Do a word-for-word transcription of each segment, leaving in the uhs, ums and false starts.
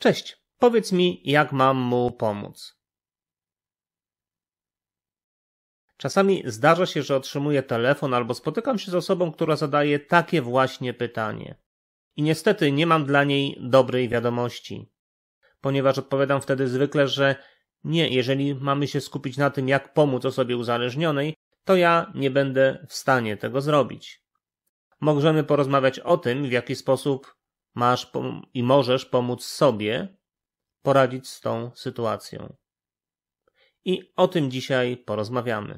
Cześć, powiedz mi, jak mam mu pomóc. Czasami zdarza się, że otrzymuję telefon albo spotykam się z osobą, która zadaje takie właśnie pytanie. I niestety nie mam dla niej dobrej wiadomości, ponieważ odpowiadam wtedy zwykle, że nie, jeżeli mamy się skupić na tym, jak pomóc osobie uzależnionej, to ja nie będę w stanie tego zrobić. Możemy porozmawiać o tym, w jaki sposób masz i możesz pomóc sobie poradzić z tą sytuacją. I o tym dzisiaj porozmawiamy.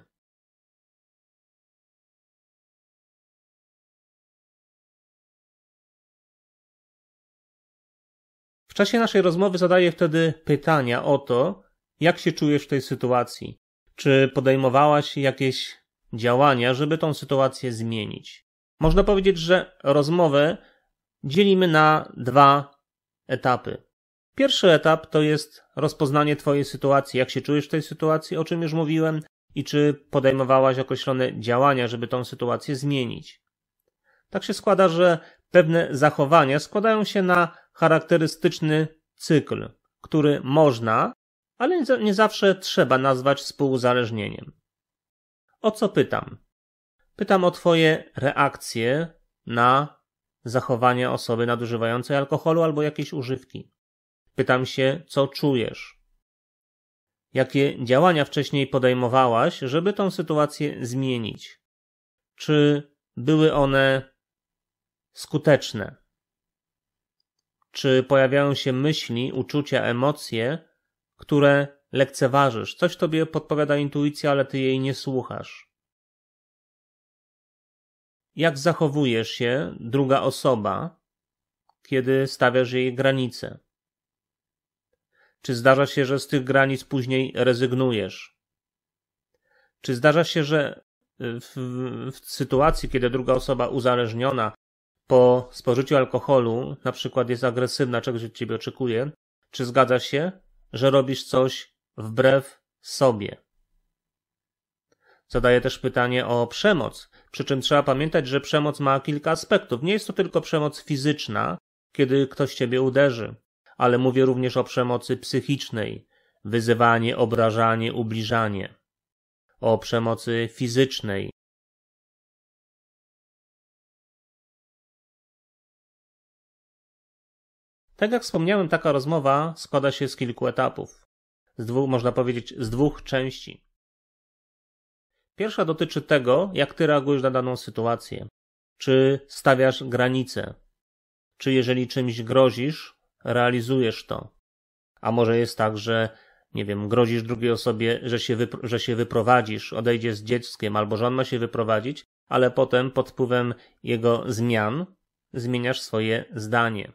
W czasie naszej rozmowy zadaję wtedy pytania o to, jak się czujesz w tej sytuacji. Czy podejmowałaś jakieś działania, żeby tą sytuację zmienić? Można powiedzieć, że rozmowę dzielimy na dwa etapy. Pierwszy etap to jest rozpoznanie twojej sytuacji, jak się czujesz w tej sytuacji, o czym już mówiłem, i czy podejmowałaś określone działania, żeby tą sytuację zmienić. Tak się składa, że pewne zachowania składają się na charakterystyczny cykl, który można, ale nie zawsze trzeba nazwać współuzależnieniem. O co pytam? Pytam o twoje reakcje na zachowanie osoby nadużywającej alkoholu albo jakiejś używki. Pytam się, co czujesz? Jakie działania wcześniej podejmowałaś, żeby tą sytuację zmienić? Czy były one skuteczne? Czy pojawiają się myśli, uczucia, emocje, które lekceważysz? Coś tobie podpowiada intuicja, ale ty jej nie słuchasz. Jak zachowujesz się, druga osoba, kiedy stawiasz jej granice? Czy zdarza się, że z tych granic później rezygnujesz? Czy zdarza się, że w, w sytuacji, kiedy druga osoba uzależniona po spożyciu alkoholu na przykład jest agresywna, czegoś od ciebie oczekuje, czy zgadza się, że robisz coś wbrew sobie? Zadaję też pytanie o przemoc, przy czym trzeba pamiętać, że przemoc ma kilka aspektów. Nie jest to tylko przemoc fizyczna, kiedy ktoś ciebie uderzy, ale mówię również o przemocy psychicznej, wyzywanie, obrażanie, ubliżanie, o przemocy fizycznej. Tak jak wspomniałem, taka rozmowa składa się z kilku etapów. Z dwóch, można powiedzieć, z dwóch części. Pierwsza dotyczy tego, jak ty reagujesz na daną sytuację. Czy stawiasz granice? Czy jeżeli czymś grozisz, realizujesz to? A może jest tak, że, nie wiem, grozisz drugiej osobie, że się, wypro- że się wyprowadzisz, odejdziesz z dzieckiem, albo że on ma się wyprowadzić, ale potem pod wpływem jego zmian zmieniasz swoje zdanie.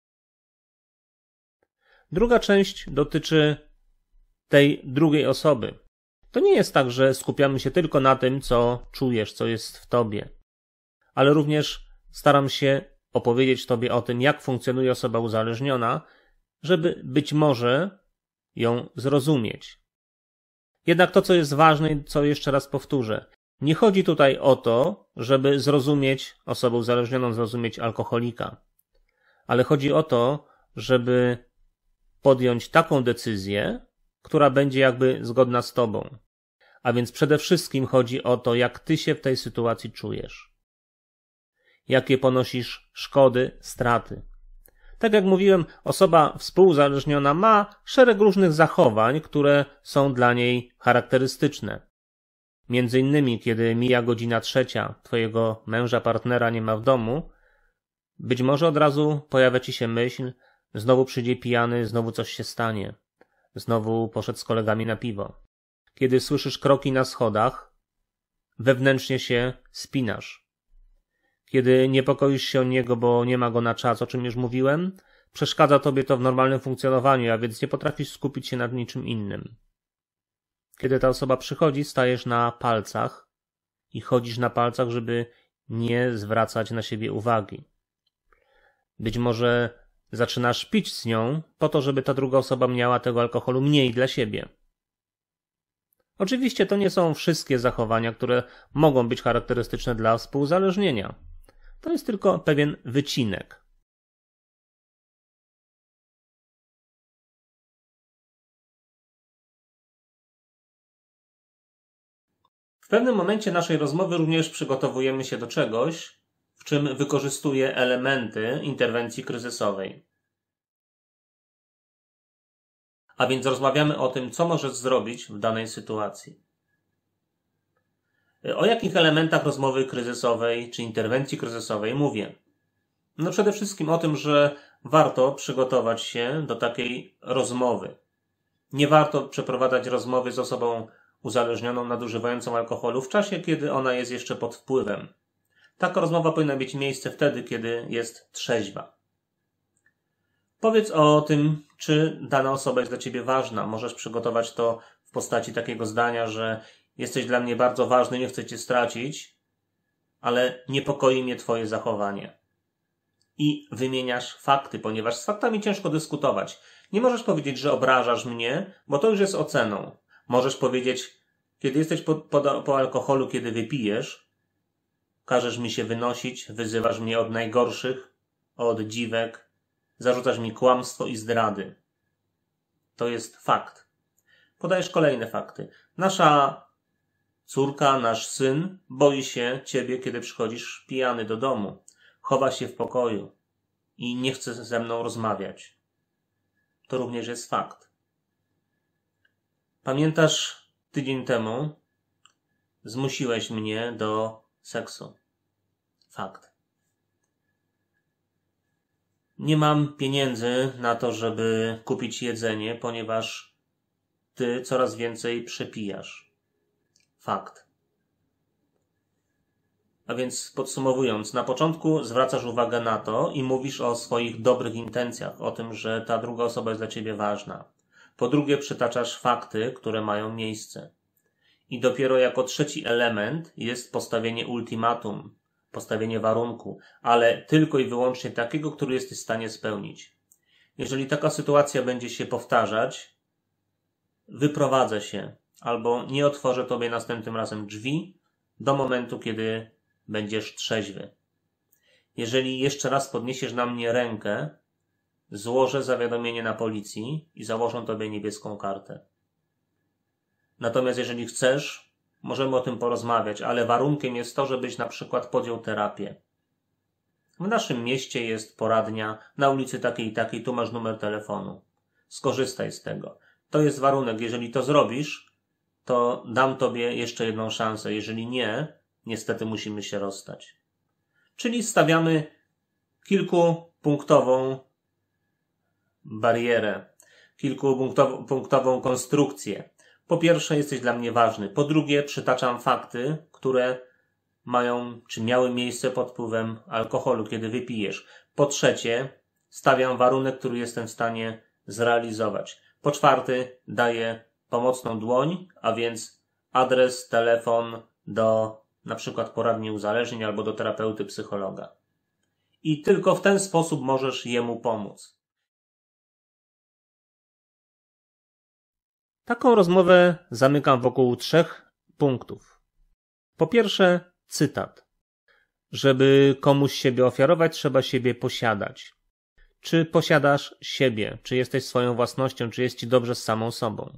Druga część dotyczy tej drugiej osoby. To nie jest tak, że skupiamy się tylko na tym, co czujesz, co jest w tobie, ale również staram się opowiedzieć tobie o tym, jak funkcjonuje osoba uzależniona, żeby być może ją zrozumieć. Jednak to, co jest ważne i co jeszcze raz powtórzę, nie chodzi tutaj o to, żeby zrozumieć osobę uzależnioną, zrozumieć alkoholika, ale chodzi o to, żeby podjąć taką decyzję, która będzie jakby zgodna z tobą. A więc przede wszystkim chodzi o to, jak ty się w tej sytuacji czujesz. Jakie ponosisz szkody, straty. Tak jak mówiłem, osoba współuzależniona ma szereg różnych zachowań, które są dla niej charakterystyczne. Między innymi, kiedy mija godzina trzecia, twojego męża, partnera nie ma w domu, być może od razu pojawia ci się myśl, znowu przyjdzie pijany, znowu coś się stanie. Znowu poszedł z kolegami na piwo. Kiedy słyszysz kroki na schodach, wewnętrznie się spinasz. Kiedy niepokoisz się o niego, bo nie ma go na czas, o czym już mówiłem, przeszkadza tobie to w normalnym funkcjonowaniu, a więc nie potrafisz skupić się nad niczym innym. Kiedy ta osoba przychodzi, stajesz na palcach i chodzisz na palcach, żeby nie zwracać na siebie uwagi. Być może zaczynasz pić z nią po to, żeby ta druga osoba miała tego alkoholu mniej dla siebie. Oczywiście to nie są wszystkie zachowania, które mogą być charakterystyczne dla współuzależnienia. To jest tylko pewien wycinek. pewnym momencie naszej rozmowy również przygotowujemy się do czegoś, w czym wykorzystuję elementy interwencji kryzysowej. A więc rozmawiamy o tym, co możesz zrobić w danej sytuacji. O jakich elementach rozmowy kryzysowej czy interwencji kryzysowej mówię? No przede wszystkim o tym, że warto przygotować się do takiej rozmowy. Nie warto przeprowadzać rozmowy z osobą uzależnioną, nadużywającą alkoholu w czasie, kiedy ona jest jeszcze pod wpływem. Taka rozmowa powinna mieć miejsce wtedy, kiedy jest trzeźwa. Powiedz o tym, czy dana osoba jest dla ciebie ważna. Możesz przygotować to w postaci takiego zdania, że jesteś dla mnie bardzo ważny, nie chcę cię stracić, ale niepokoi mnie twoje zachowanie. I wymieniasz fakty, ponieważ z faktami ciężko dyskutować. Nie możesz powiedzieć, że obrażasz mnie, bo to już jest oceną. Możesz powiedzieć, kiedy jesteś po, po, po alkoholu, kiedy wypijesz, każesz mi się wynosić, wyzywasz mnie od najgorszych, od dziwek, zarzucasz mi kłamstwo i zdrady. To jest fakt. Podajesz kolejne fakty. Nasza córka, nasz syn boi się ciebie, kiedy przychodzisz pijany do domu. Chowa się w pokoju i nie chce ze mną rozmawiać. To również jest fakt. Pamiętasz, tydzień temu zmusiłeś mnie do seksu. Fakt. Nie mam pieniędzy na to, żeby kupić jedzenie, ponieważ ty coraz więcej przepijasz. Fakt. A więc podsumowując, na początku zwracasz uwagę na to i mówisz o swoich dobrych intencjach, o tym, że ta druga osoba jest dla ciebie ważna. Po drugie, przytaczasz fakty, które mają miejsce. I dopiero jako trzeci element jest postawienie ultimatum, postawienie warunku, ale tylko i wyłącznie takiego, który jesteś w stanie spełnić. Jeżeli taka sytuacja będzie się powtarzać, wyprowadzę się albo nie otworzę tobie następnym razem drzwi do momentu, kiedy będziesz trzeźwy. Jeżeli jeszcze raz podniesiesz na mnie rękę, złożę zawiadomienie na policji i założę tobie niebieską kartę. Natomiast jeżeli chcesz, możemy o tym porozmawiać, ale warunkiem jest to, żebyś na przykład podjął terapię. W naszym mieście jest poradnia, na ulicy takiej i takiej, tu masz numer telefonu. Skorzystaj z tego. To jest warunek. Jeżeli to zrobisz, to dam tobie jeszcze jedną szansę. Jeżeli nie, niestety musimy się rozstać. Czyli stawiamy kilkupunktową barierę, kilkupunktową konstrukcję. Po pierwsze, jesteś dla mnie ważny. Po drugie, przytaczam fakty, które mają, czy miały miejsce pod wpływem alkoholu, kiedy wypijesz. Po trzecie, stawiam warunek, który jestem w stanie zrealizować. Po czwarte, daję pomocną dłoń, a więc adres, telefon do na przykład poradni uzależnień albo do terapeuty psychologa. I tylko w ten sposób możesz jemu pomóc. Taką rozmowę zamykam wokół trzech punktów. Po pierwsze, cytat. Żeby komuś siebie ofiarować, trzeba siebie posiadać. Czy posiadasz siebie? Czy jesteś swoją własnością? Czy jest ci dobrze z samą sobą?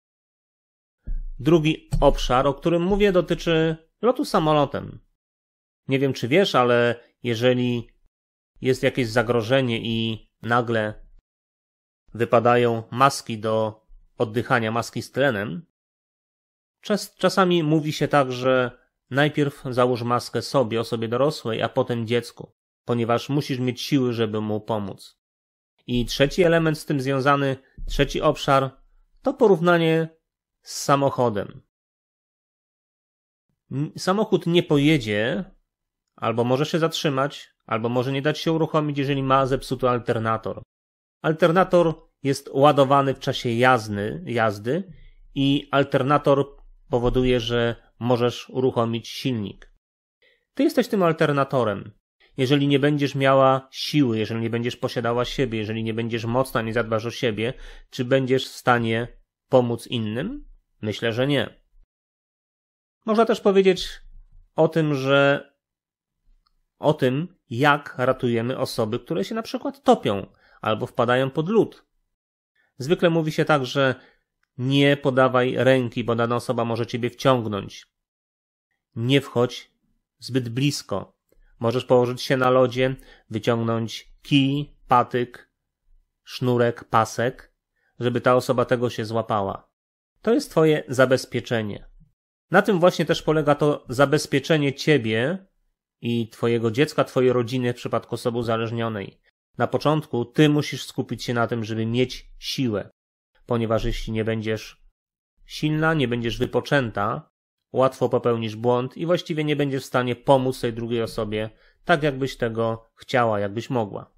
Drugi obszar, o którym mówię, dotyczy lotu samolotem. Nie wiem, czy wiesz, ale jeżeli jest jakieś zagrożenie i nagle wypadają maski do oddychania, maski z tlenem, czas, czasami mówi się tak, że najpierw załóż maskę sobie, osobie dorosłej, a potem dziecku, ponieważ musisz mieć siły, żeby mu pomóc. I trzeci element z tym związany, trzeci obszar, to porównanie z samochodem. Samochód nie pojedzie, albo może się zatrzymać, albo może nie dać się uruchomić, jeżeli ma zepsuty alternator. Alternator jest ładowany w czasie jazdy, jazdy i alternator powoduje, że możesz uruchomić silnik. Ty jesteś tym alternatorem. Jeżeli nie będziesz miała siły, jeżeli nie będziesz posiadała siebie, jeżeli nie będziesz mocna, nie zadbasz o siebie, czy będziesz w stanie pomóc innym? Myślę, że nie. Można też powiedzieć o tym, że o tym, jak ratujemy osoby, które się na przykład topią albo wpadają pod lód. Zwykle mówi się tak, że nie podawaj ręki, bo dana osoba może ciebie wciągnąć. nie wchodź zbyt blisko. Możesz położyć się na lodzie, wyciągnąć kij, patyk, sznurek, pasek, żeby ta osoba tego się złapała. To jest twoje zabezpieczenie. Na tym właśnie też polega to zabezpieczenie ciebie i twojego dziecka, twojej rodziny w przypadku osoby uzależnionej. Na początku ty musisz skupić się na tym, żeby mieć siłę, ponieważ jeśli nie będziesz silna, nie będziesz wypoczęta, łatwo popełnisz błąd i właściwie nie będziesz w stanie pomóc tej drugiej osobie tak, jakbyś tego chciała, jakbyś mogła.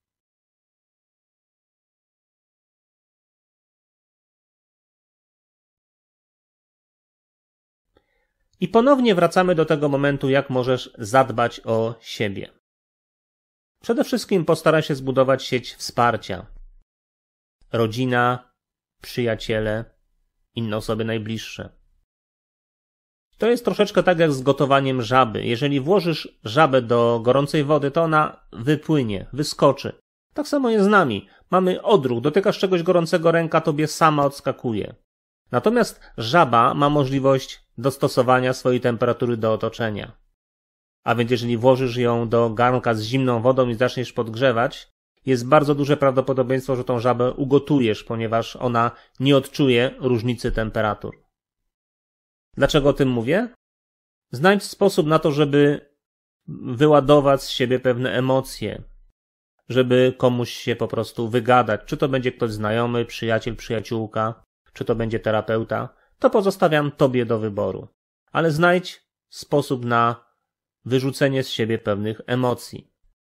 I ponownie wracamy do tego momentu, jak możesz zadbać o siebie. Przede wszystkim postaraj się zbudować sieć wsparcia. Rodzina, przyjaciele, inne osoby najbliższe. To jest troszeczkę tak jak z gotowaniem żaby. Jeżeli włożysz żabę do gorącej wody, to ona wypłynie, wyskoczy. Tak samo jest z nami. Mamy odruch, dotykasz czegoś gorącego, ręka tobie sama odskakuje. Natomiast żaba ma możliwość dostosowania swojej temperatury do otoczenia. A więc jeżeli włożysz ją do garnka z zimną wodą i zaczniesz podgrzewać, jest bardzo duże prawdopodobieństwo, że tą żabę ugotujesz, ponieważ ona nie odczuje różnicy temperatur. Dlaczego o tym mówię? Znajdź sposób na to, żeby wyładować z siebie pewne emocje, żeby komuś się po prostu wygadać, czy to będzie ktoś znajomy, przyjaciel, przyjaciółka, czy to będzie terapeuta, to pozostawiam tobie do wyboru. Ale znajdź sposób na wyrzucenie z siebie pewnych emocji.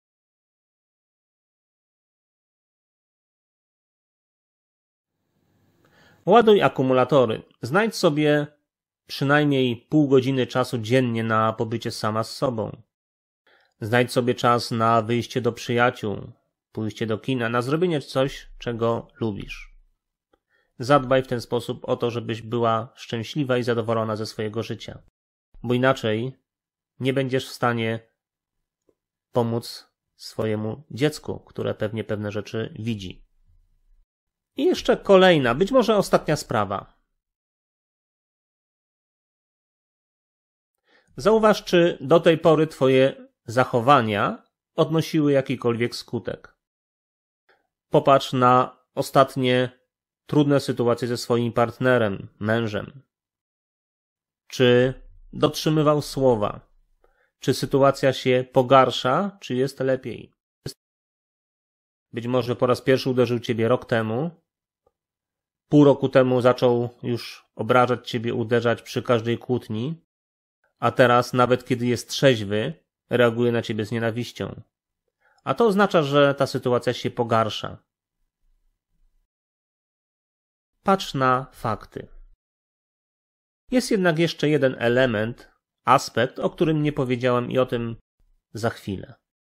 Ładuj akumulatory. Znajdź sobie przynajmniej pół godziny czasu dziennie na pobycie sama z sobą. Znajdź sobie czas na wyjście do przyjaciół, pójście do kina, na zrobienie coś, czego lubisz. Zadbaj w ten sposób o to, żebyś była szczęśliwa i zadowolona ze swojego życia. Bo inaczej nie będziesz w stanie pomóc swojemu dziecku, które pewnie pewne rzeczy widzi. I jeszcze kolejna, być może ostatnia sprawa. Zauważ, czy do tej pory twoje zachowania odnosiły jakikolwiek skutek. Popatrz na ostatnie trudne sytuacje ze swoim partnerem, mężem. Czy dotrzymywał słowa? Czy sytuacja się pogarsza, czy jest lepiej? Być może po raz pierwszy uderzył ciebie rok temu, pół roku temu zaczął już obrażać ciebie, uderzać przy każdej kłótni, a teraz nawet kiedy jest trzeźwy, reaguje na ciebie z nienawiścią. A to oznacza, że ta sytuacja się pogarsza. Patrz na fakty. Jest jednak jeszcze jeden element, aspekt, o którym nie powiedziałem i o tym za chwilę.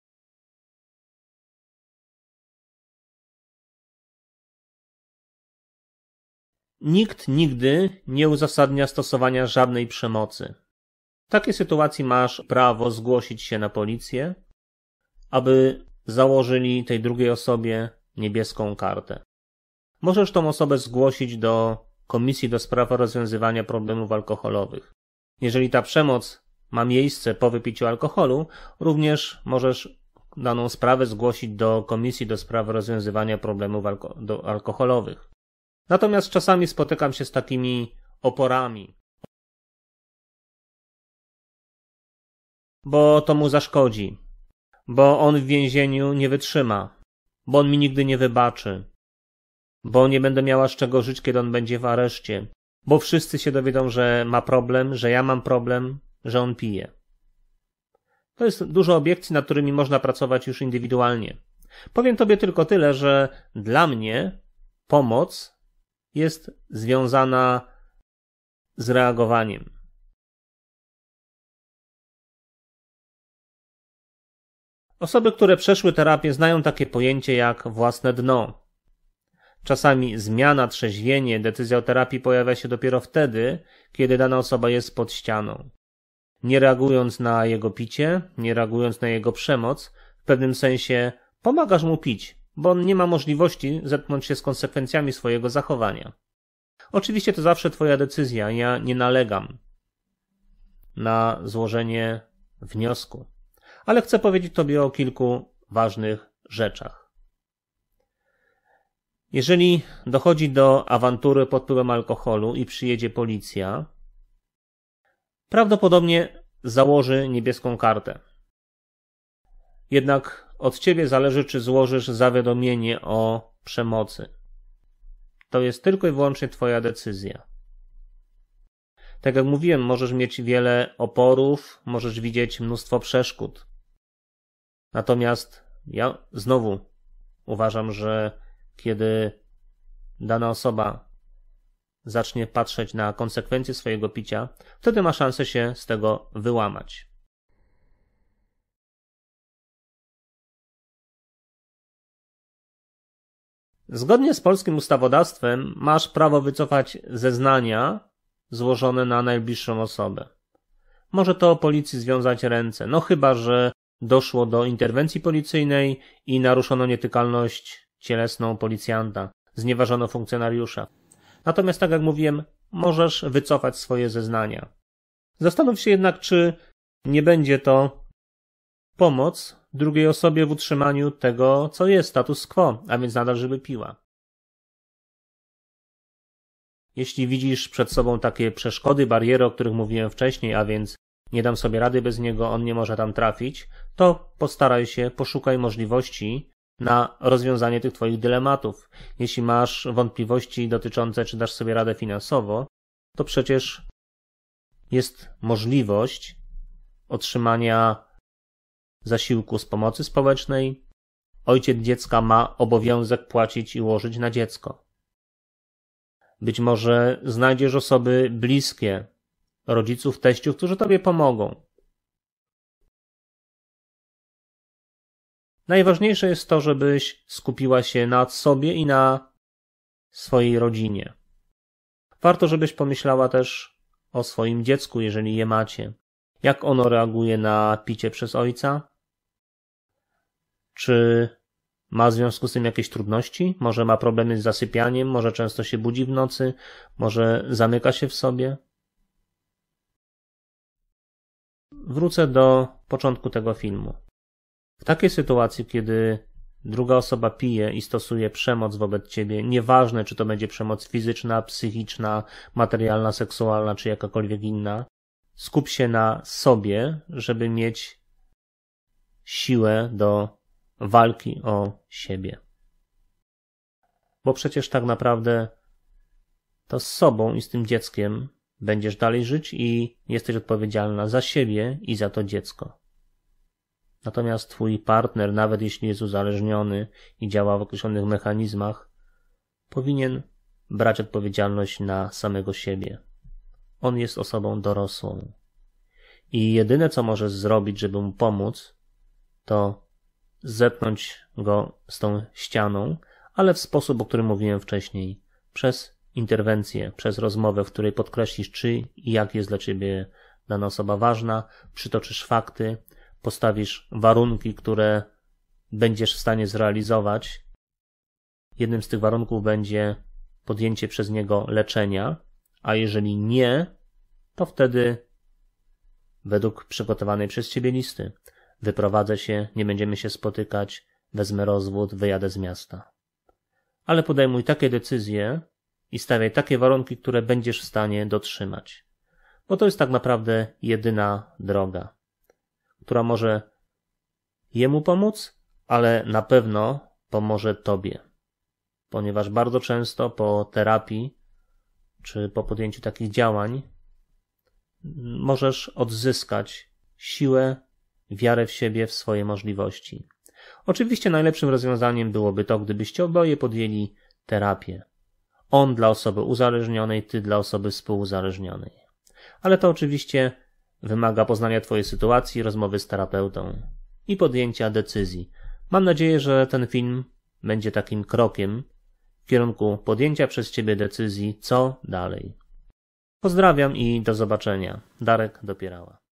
Nikt nigdy nie uzasadnia stosowania żadnej przemocy. W takiej sytuacji masz prawo zgłosić się na policję, aby założyli tej drugiej osobie niebieską kartę. Możesz tą osobę zgłosić do Komisji do spraw rozwiązywania problemów alkoholowych. Jeżeli ta przemoc ma miejsce po wypiciu alkoholu, również możesz daną sprawę zgłosić do Komisji do spraw rozwiązywania problemów alko- do alkoholowych. Natomiast czasami spotykam się z takimi oporami, bo to mu zaszkodzi, bo on w więzieniu nie wytrzyma, bo on mi nigdy nie wybaczy, bo nie będę miała z czego żyć, kiedy on będzie w areszcie, bo wszyscy się dowiedzą, że ma problem, że ja mam problem, że on pije. To jest dużo obiekcji, nad którymi można pracować już indywidualnie. Powiem tobie tylko tyle, że dla mnie pomoc jest związana z reagowaniem. Osoby, które przeszły terapię, znają takie pojęcie jak własne dno. Czasami zmiana, trzeźwienie, decyzja o terapii pojawia się dopiero wtedy, kiedy dana osoba jest pod ścianą. Nie reagując na jego picie, nie reagując na jego przemoc, w pewnym sensie pomagasz mu pić, bo on nie ma możliwości zetknąć się z konsekwencjami swojego zachowania. Oczywiście to zawsze twoja decyzja, ja nie nalegam. na złożenie wniosku. Ale chcę powiedzieć Tobie o kilku ważnych rzeczach. Jeżeli dochodzi do awantury pod wpływem alkoholu i przyjedzie policja, prawdopodobnie założy niebieską kartę. Jednak od Ciebie zależy, czy złożysz zawiadomienie o przemocy. To jest tylko i wyłącznie Twoja decyzja. Tak jak mówiłem, możesz mieć wiele oporów, możesz widzieć mnóstwo przeszkód. Natomiast ja znowu uważam, że kiedy dana osoba zacznie patrzeć na konsekwencje swojego picia, wtedy ma szansę się z tego wyłamać. Zgodnie z polskim ustawodawstwem masz prawo wycofać zeznania złożone na najbliższą osobę. Może to policji związać ręce, no chyba że doszło do interwencji policyjnej i naruszono nietykalność cielesną policjanta, znieważono funkcjonariusza. Natomiast, tak jak mówiłem, możesz wycofać swoje zeznania. Zastanów się jednak, czy nie będzie to pomoc drugiej osobie w utrzymaniu tego, co jest status quo, a więc nadal, żeby piła. Jeśli widzisz przed sobą takie przeszkody, bariery, o których mówiłem wcześniej, a więc nie dam sobie rady bez niego, on nie może tam trafić, to postaraj się, poszukaj możliwości na rozwiązanie tych Twoich dylematów. Jeśli masz wątpliwości dotyczące, czy dasz sobie radę finansowo, to przecież jest możliwość otrzymania zasiłku z pomocy społecznej. Ojciec dziecka ma obowiązek płacić i łożyć na dziecko. Być może znajdziesz osoby bliskie, rodziców, teściów, którzy Tobie pomogą. Najważniejsze jest to, żebyś skupiła się na sobie i na swojej rodzinie. Warto, żebyś pomyślała też o swoim dziecku, jeżeli je macie. Jak ono reaguje na picie przez ojca? Czy ma w związku z tym jakieś trudności? Może ma problemy z zasypianiem? Może często się budzi w nocy? Może zamyka się w sobie? Wrócę do początku tego filmu. W takiej sytuacji, kiedy druga osoba pije i stosuje przemoc wobec ciebie, nieważne czy to będzie przemoc fizyczna, psychiczna, materialna, seksualna czy jakakolwiek inna, skup się na sobie, żeby mieć siłę do walki o siebie. Bo przecież tak naprawdę to z sobą i z tym dzieckiem będziesz dalej żyć i jesteś odpowiedzialna za siebie i za to dziecko. Natomiast twój partner, nawet jeśli jest uzależniony i działa w określonych mechanizmach, powinien brać odpowiedzialność na samego siebie. On jest osobą dorosłą. I jedyne, co możesz zrobić, żeby mu pomóc, to zepchnąć go z tą ścianą, ale w sposób, o którym mówiłem wcześniej, przez interwencję, przez rozmowę, w której podkreślisz, czy i jak jest dla ciebie dana osoba ważna, przytoczysz fakty, postawisz warunki, które będziesz w stanie zrealizować. Jednym z tych warunków będzie podjęcie przez niego leczenia, a jeżeli nie, to wtedy według przygotowanej przez ciebie listy wyprowadzę się, nie będziemy się spotykać, wezmę rozwód, wyjadę z miasta. Ale podejmuj takie decyzje i stawiaj takie warunki, które będziesz w stanie dotrzymać. Bo to jest tak naprawdę jedyna droga, która może jemu pomóc, ale na pewno pomoże tobie. Ponieważ bardzo często po terapii czy po podjęciu takich działań możesz odzyskać siłę, wiarę w siebie, w swoje możliwości. Oczywiście najlepszym rozwiązaniem byłoby to, gdybyście oboje podjęli terapię. On dla osoby uzależnionej, ty dla osoby współuzależnionej. Ale to oczywiście wymaga poznania twojej sytuacji, rozmowy z terapeutą i podjęcia decyzji. Mam nadzieję, że ten film będzie takim krokiem w kierunku podjęcia przez ciebie decyzji, co dalej. Pozdrawiam i do zobaczenia. Darek Dopierała.